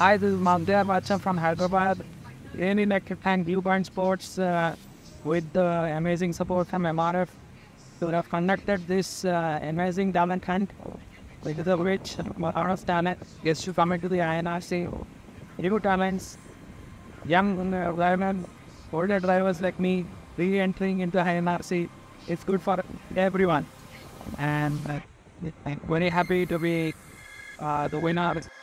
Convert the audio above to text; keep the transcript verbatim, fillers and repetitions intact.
Hi, this is Mazdayar Vatcha from Hyderabad. Really like to thank BlueBandsports uh, with the amazing support from M R F to have conducted this uh, amazing talent hunt, because of which a lot of talent gets to come into the I N R C. New talents, young uh, drivers, older drivers like me, re-entering into I N R C. It's good for everyone. And uh, I'm very happy to be uh, the winner